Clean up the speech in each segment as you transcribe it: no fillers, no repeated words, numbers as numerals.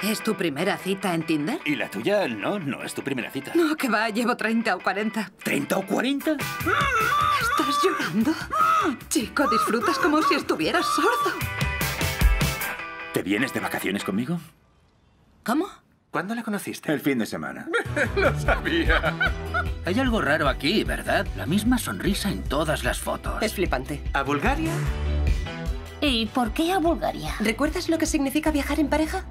¿Es tu primera cita en Tinder? ¿Y la tuya? No, no es tu primera cita. No, que va, llevo 30 o 40. ¿30 o 40? ¿Estás llorando? Chico, disfrutas como si estuvieras sordo. ¿Te vienes de vacaciones conmigo? ¿Cómo? ¿Cuándo la conociste? El fin de semana. Lo sabía. Hay algo raro aquí, ¿verdad? La misma sonrisa en todas las fotos. Es flipante. ¿A Bulgaria? ¿Y por qué a Bulgaria? ¿Recuerdas lo que significa viajar en pareja?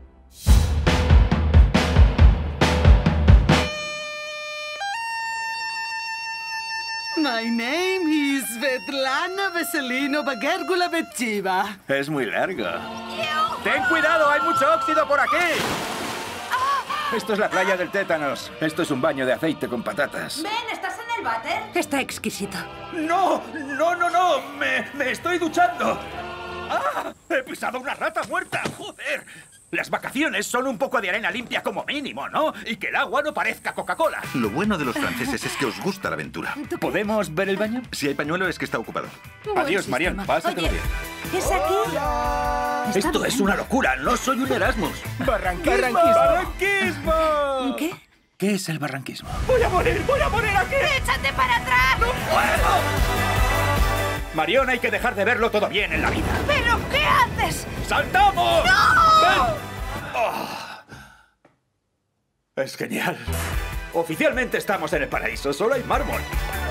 My name is Svetlana Veselino Bagergula Bechiva. Es muy largo. ¡Ten cuidado! ¡Hay mucho óxido por aquí! Esto es la playa del tétanos. Esto es un baño de aceite con patatas. Ben, ¿estás en el váter? Está exquisito. ¡No! ¡No, no, no! ¡Me estoy duchando! ¡Ah! ¡He pisado una rata muerta! ¡Joder! Las vacaciones son un poco de arena limpia como mínimo, ¿no? Y que el agua no parezca Coca-Cola. Lo bueno de los franceses es que os gusta la aventura. ¿Podemos ver el baño? Si hay pañuelo es que está ocupado. Adiós, Marian. Pásatelo bien. ¿Es aquí? Esto es una locura. No soy un Erasmus. ¡Barranquismo! ¡Barranquismo! ¿Qué? ¿Qué es el barranquismo? ¡Voy a morir! ¡Voy a morir aquí! ¡Échate para atrás! ¡No puedo! Marion, hay que dejar de verlo todo bien en la vida. ¿Pero qué haces? ¡Saltamos! ¡No! ¡Ven! Oh. Es genial. Oficialmente estamos en el paraíso. Solo hay mármol.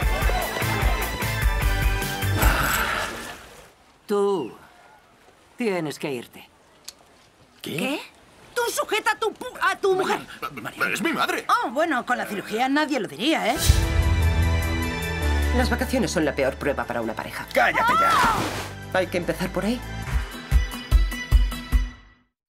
Tú tienes que irte. ¿Qué? Tú sujeta a tu mujer. ¡Es mi madre! Oh, bueno, con la cirugía nadie lo diría, ¿eh? Las vacaciones son la peor prueba para una pareja. ¡Cállate ya! Hay que empezar por ahí.